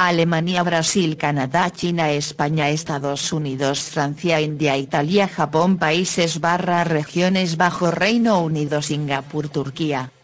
Alemania, Brasil, Canadá, China, España, Estados Unidos, Francia, India, Italia, Japón, países / regiones bajo Reino Unido, Singapur, Turquía.